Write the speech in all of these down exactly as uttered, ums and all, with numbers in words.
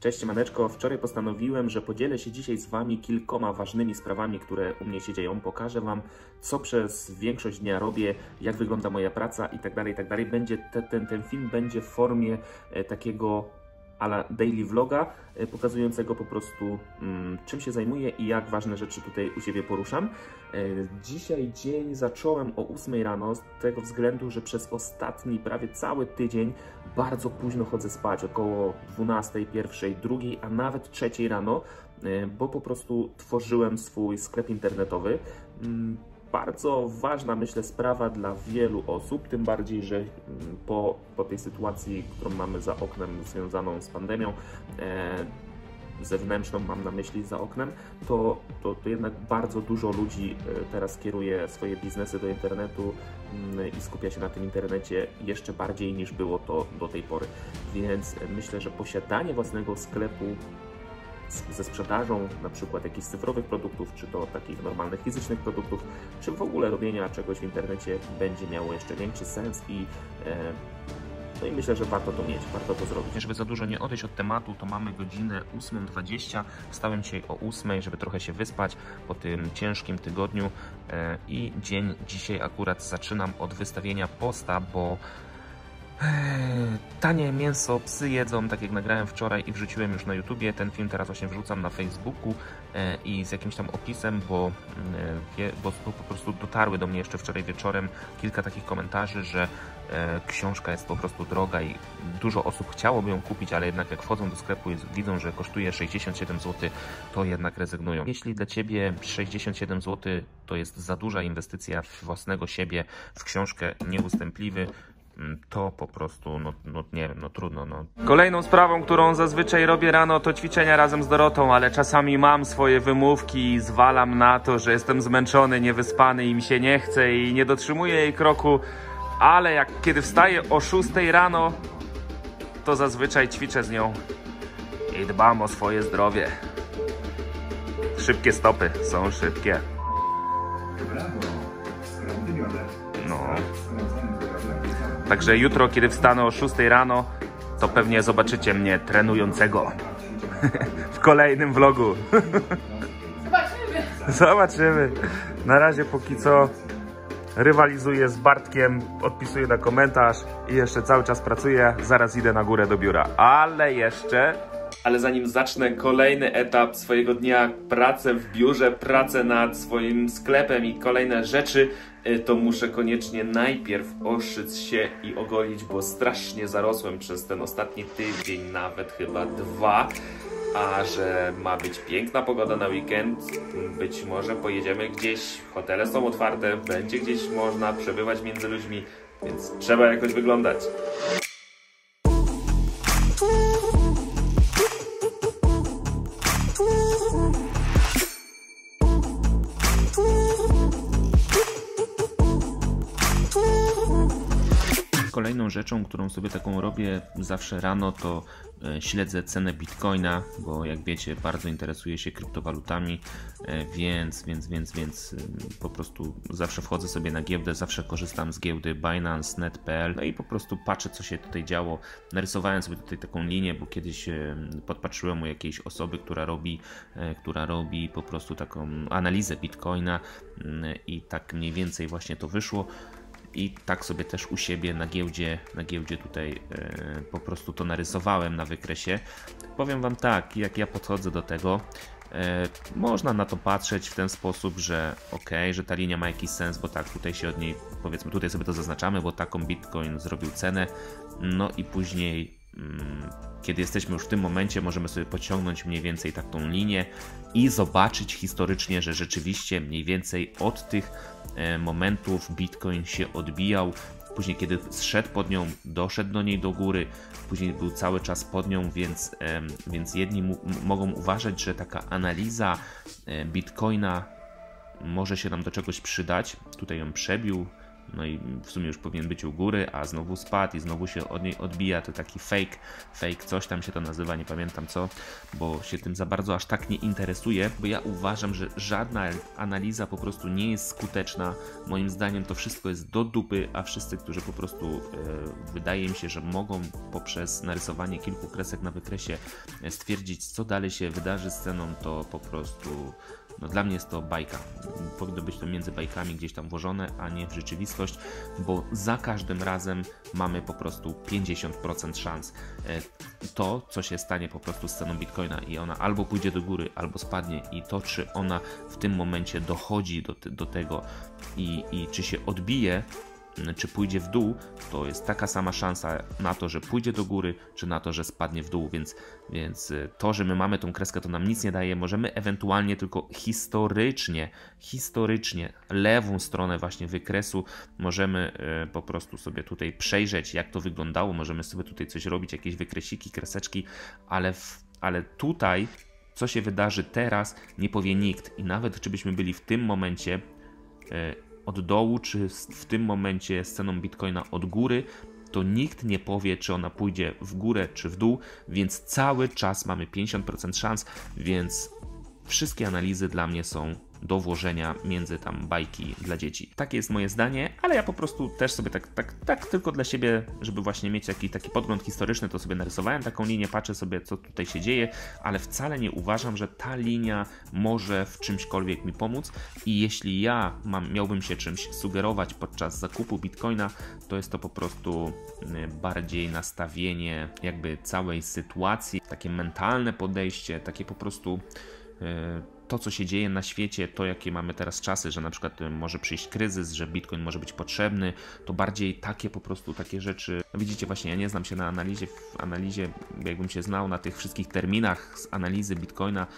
Cześć maneczko, wczoraj postanowiłem, że podzielę się dzisiaj z Wami kilkoma ważnymi sprawami, które u mnie się dzieją. Pokażę Wam, co przez większość dnia robię, jak wygląda moja praca i tak dalej, i tak dalej. Będzie te, ten, ten film będzie w formie e, takiego a la daily vloga, e, pokazującego po prostu mm, czym się zajmuję i jak ważne rzeczy tutaj u siebie poruszam. E, dzisiaj dzień zacząłem o ósmej rano z tego względu, że przez ostatni prawie cały tydzień bardzo późno chodzę spać, około dwunastej, pierwszej, drugiej, a nawet trzeciej rano, e, bo po prostu tworzyłem swój sklep internetowy. Mm, Bardzo ważna, myślę, sprawa dla wielu osób, tym bardziej, że po, po tej sytuacji, którą mamy za oknem związaną z pandemią, e, zewnętrzną mam na myśli za oknem, to, to, to jednak bardzo dużo ludzi teraz kieruje swoje biznesy do internetu i skupia się na tym internecie jeszcze bardziej niż było to do tej pory. Więc myślę, że posiadanie własnego sklepu ze sprzedażą na przykład jakichś cyfrowych produktów, czy to takich normalnych fizycznych produktów, czy w ogóle robienia czegoś w internecie będzie miało jeszcze większy sens i e, no i myślę, że warto to mieć, warto to zrobić. Żeby za dużo nie odejść od tematu, to mamy godzinę ósmą dwadzieścia. Wstałem dzisiaj o ósmej, żeby trochę się wyspać po tym ciężkim tygodniu e, i dzień dzisiaj akurat zaczynam od wystawienia posta, bo tanie mięso psy jedzą, tak jak nagrałem wczoraj i wrzuciłem już na YouTubie. Ten film teraz właśnie wrzucam na Facebooku e, i z jakimś tam opisem, bo, e, bo po prostu dotarły do mnie jeszcze wczoraj wieczorem kilka takich komentarzy, że e, książka jest po prostu droga i dużo osób chciałoby ją kupić, ale jednak jak wchodzą do sklepu i widzą, że kosztuje sześćdziesiąt siedem złotych, to jednak rezygnują. Jeśli dla Ciebie sześćdziesiąt siedem złotych to jest za duża inwestycja w własnego siebie, w książkę nieustępliwy, to po prostu, no, no nie wiem, no trudno, no. Kolejną sprawą, którą zazwyczaj robię rano, to ćwiczenia razem z Dorotą, ale czasami mam swoje wymówki i zwalam na to, że jestem zmęczony, niewyspany i mi się nie chce i nie dotrzymuję jej kroku, ale jak kiedy wstaję o szóstej rano, to zazwyczaj ćwiczę z nią i dbam o swoje zdrowie. Szybkie stopy, są szybkie. No. Także jutro, kiedy wstanę o szóstej rano, to pewnie zobaczycie mnie trenującego w kolejnym vlogu. Zobaczymy. Zobaczymy. Na razie póki co rywalizuję z Bartkiem, odpisuję na komentarz i jeszcze cały czas pracuję. Zaraz idę na górę do biura. Ale jeszcze... Ale zanim zacznę kolejny etap swojego dnia, pracę w biurze, pracę nad swoim sklepem i kolejne rzeczy, to muszę koniecznie najpierw oszyć się i ogolić, bo strasznie zarosłem przez ten ostatni tydzień, nawet chyba dwa. A że ma być piękna pogoda na weekend, być może pojedziemy gdzieś, hotele są otwarte, będzie gdzieś można przebywać między ludźmi, więc trzeba jakoś wyglądać. Kolejną rzeczą, którą sobie taką robię zawsze rano, to śledzę cenę Bitcoina, bo jak wiecie, bardzo interesuję się kryptowalutami, więc, więc, więc, więc po prostu zawsze wchodzę sobie na giełdę, zawsze korzystam z giełdy Binance, net kropka p l, no i po prostu patrzę, co się tutaj działo. Narysowałem sobie tutaj taką linię, bo kiedyś podpatrzyłem u jakiejś osoby, która robi, która robi po prostu taką analizę Bitcoina i tak mniej więcej właśnie to wyszło. I tak sobie też u siebie na giełdzie, na giełdzie tutaj e, po prostu to narysowałem na wykresie. Powiem Wam tak, jak ja podchodzę do tego, e, można na to patrzeć w ten sposób, że ok, że ta linia ma jakiś sens, bo tak, tutaj się od niej, powiedzmy, tutaj sobie to zaznaczamy, bo taką Bitcoin zrobił cenę, no i później mm, kiedy jesteśmy już w tym momencie, możemy sobie pociągnąć mniej więcej taką linię i zobaczyć historycznie, że rzeczywiście mniej więcej od tych e, momentów Bitcoin się odbijał. Później, kiedy zszedł pod nią, doszedł do niej do góry, później był cały czas pod nią, więc, e, więc jedni mu, mogą uważać, że taka analiza e, Bitcoina może się nam do czegoś przydać. Tutaj ją przebił, no i w sumie już powinien być u góry, a znowu spadł i znowu się od niej odbija, to taki fake, fake coś tam się to nazywa, nie pamiętam co, bo się tym za bardzo aż tak nie interesuję, bo ja uważam, że żadna analiza po prostu nie jest skuteczna, moim zdaniem to wszystko jest do dupy, a wszyscy, którzy po prostu e, wydaje mi się, że mogą poprzez narysowanie kilku kresek na wykresie stwierdzić, co dalej się wydarzy z ceną, to po prostu no dla mnie jest to bajka. Powinno być to między bajkami gdzieś tam włożone, a nie w rzeczywistość, bo za każdym razem mamy po prostu pięćdziesiąt procent szans. To, co się stanie po prostu z ceną Bitcoina i ona albo pójdzie do góry, albo spadnie i to, czy ona w tym momencie dochodzi do, te, do tego i, i czy się odbije, czy pójdzie w dół, to jest taka sama szansa na to, że pójdzie do góry, czy na to, że spadnie w dół, więc, więc to, że my mamy tą kreskę, to nam nic nie daje. Możemy ewentualnie tylko historycznie, historycznie lewą stronę właśnie wykresu możemy y, po prostu sobie tutaj przejrzeć, jak to wyglądało, możemy sobie tutaj coś robić, jakieś wykresiki, kreseczki, ale, w, ale tutaj, co się wydarzy teraz, nie powie nikt i nawet czy byśmy byli w tym momencie y, od dołu, czy w tym momencie z ceną Bitcoina od góry, to nikt nie powie, czy ona pójdzie w górę, czy w dół, więc cały czas mamy pięćdziesiąt procent szans, więc wszystkie analizy dla mnie są do włożenia między tam bajki dla dzieci. Takie jest moje zdanie, ale ja po prostu też sobie tak, tak, tak tylko dla siebie, żeby właśnie mieć taki, taki podgląd historyczny, to sobie narysowałem taką linię, patrzę sobie, co tutaj się dzieje, ale wcale nie uważam, że ta linia może w czymśkolwiek mi pomóc i jeśli ja mam, miałbym się czymś sugerować podczas zakupu Bitcoina, to jest to po prostu bardziej nastawienie jakby całej sytuacji, takie mentalne podejście, takie po prostu yy, to, co się dzieje na świecie, to jakie mamy teraz czasy, że na przykład może przyjść kryzys, że Bitcoin może być potrzebny, to bardziej takie po prostu, takie rzeczy. No widzicie, właśnie ja nie znam się na analizie, w analizie, jakbym się znał na tych wszystkich terminach z analizy Bitcoina,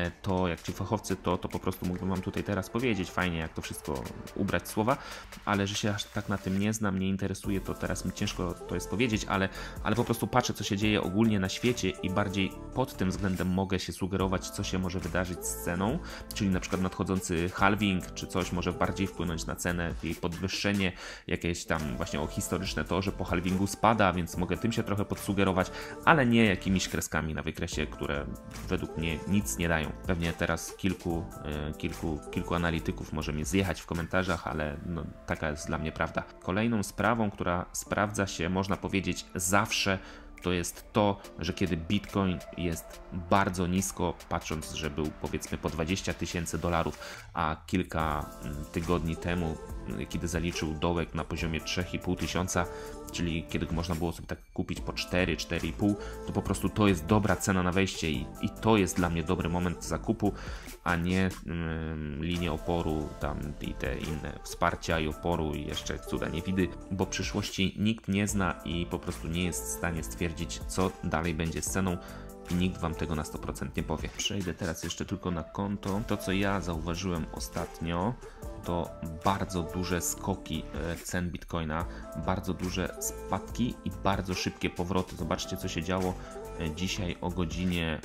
to jak ci fachowcy, to, to po prostu mógłbym wam tutaj teraz powiedzieć fajnie, jak to wszystko ubrać w słowa, ale że się aż tak na tym nie znam, nie interesuje, to teraz mi ciężko to jest powiedzieć, ale, ale po prostu patrzę, co się dzieje ogólnie na świecie i bardziej pod tym względem mogę się sugerować, co się może wydarzyć z ceną, czyli na przykład nadchodzący halving, czy coś może bardziej wpłynąć na cenę, jej podwyższenie, jakieś tam właśnie o historyczne to, że po halvingu spada, więc mogę tym się trochę podsugerować, ale nie jakimiś kreskami na wykresie, które według mnie nic nie dają. Pewnie teraz kilku, kilku, kilku analityków może mnie zjechać w komentarzach, ale no, taka jest dla mnie prawda. Kolejną sprawą, która sprawdza się, można powiedzieć, zawsze, to jest to, że kiedy Bitcoin jest bardzo nisko, patrząc, że był powiedzmy po dwadzieścia tysięcy dolarów, a kilka tygodni temu, kiedy zaliczył dołek na poziomie trzy i pół tysiąca, czyli kiedy można było sobie tak kupić po cztery, cztery i pół, to po prostu to jest dobra cena na wejście i, i to jest dla mnie dobry moment zakupu, a nie mm, linie oporu tam i te inne wsparcia i oporu i jeszcze cuda niewidy, bo przyszłości nikt nie zna i po prostu nie jest w stanie stwierdzić, co dalej będzie z ceną i nikt wam tego na sto procent nie powie. Przejdę teraz jeszcze tylko na konto. To, co ja zauważyłem ostatnio, to bardzo duże skoki cen Bitcoina, bardzo duże spadki i bardzo szybkie powroty. Zobaczcie, co się działo dzisiaj o godzinie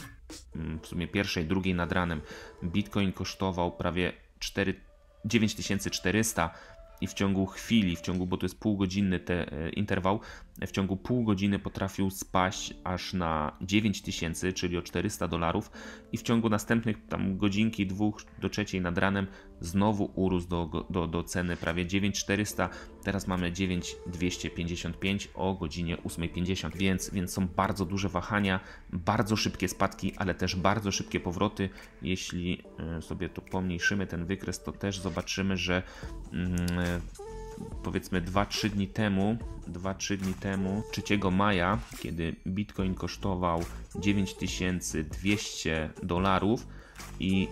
w sumie pierwszej, drugiej nad ranem. Bitcoin kosztował prawie dziewięć tysięcy czterysta i w ciągu chwili, w ciągu, bo to jest półgodzinny te, e, interwał, w ciągu pół godziny potrafił spaść aż na dziewięć tysięcy, czyli o czterysta dolarów i w ciągu następnych tam godzinki, dwóch do trzeciej nad ranem znowu urósł do, do, do ceny prawie dziewięć tysięcy czterysta, teraz mamy dziewięć tysięcy dwieście pięćdziesiąt pięć o godzinie ósmej pięćdziesiąt, więc, więc są bardzo duże wahania, bardzo szybkie spadki, ale też bardzo szybkie powroty. Jeśli sobie to pomniejszymy ten wykres, to też zobaczymy, że mm, powiedzmy dwa trzy dni temu, dwa trzy dni temu, trzeciego maja, kiedy Bitcoin kosztował dziewięć tysięcy dwieście dolarów i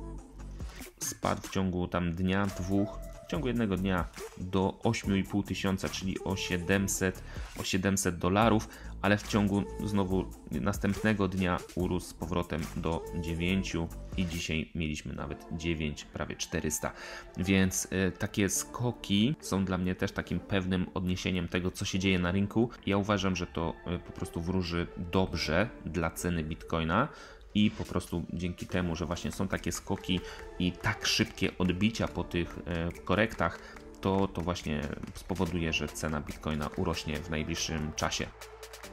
spadł w ciągu tam dnia, dwóch, w ciągu jednego dnia do osiem i pół tysiąca, czyli o siedemset, o siedemset dolarów, ale w ciągu znowu następnego dnia urósł z powrotem do dziewięciu i dzisiaj mieliśmy nawet dziewięć, prawie czterysta. Więc y, takie skoki są dla mnie też takim pewnym odniesieniem tego, co się dzieje na rynku. Ja uważam, że to y, po prostu wróży dobrze dla ceny Bitcoina. I po prostu dzięki temu, że właśnie są takie skoki i tak szybkie odbicia po tych e, korektach, to, to właśnie spowoduje, że cena Bitcoina urośnie w najbliższym czasie.